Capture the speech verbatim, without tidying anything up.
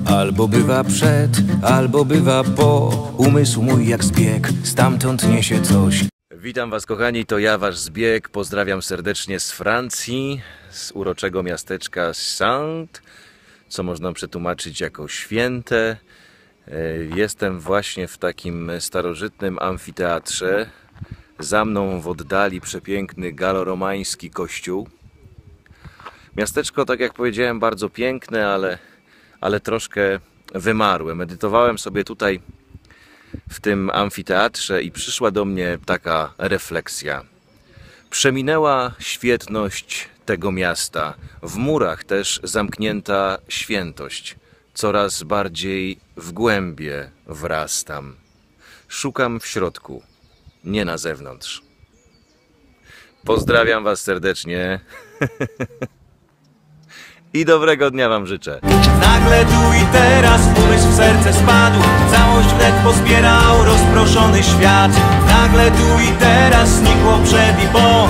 Albo bywa przed, albo bywa po. Umysł mój jak zbieg, stamtąd niesie coś. Witam was kochani, to ja wasz Zbieg. Pozdrawiam serdecznie z Francji, z uroczego miasteczka Saint, co można przetłumaczyć jako święte. Jestem właśnie w takim starożytnym amfiteatrze. Za mną w oddali przepiękny galoromański kościół. Miasteczko, tak jak powiedziałem, bardzo piękne, ale, ale troszkę wymarłe. Medytowałem sobie tutaj w tym amfiteatrze i przyszła do mnie taka refleksja. Przeminęła świetność tego miasta, w murach też zamknięta świętość. Coraz bardziej w głębie wrastam. Szukam w środku, nie na zewnątrz. Pozdrawiam was serdecznie i dobrego dnia wam życzę. Nagle tu i teraz umysł w serce spadł, całość wnet pozbierał rozproszony świat. Nagle tu i teraz znikło przed i po,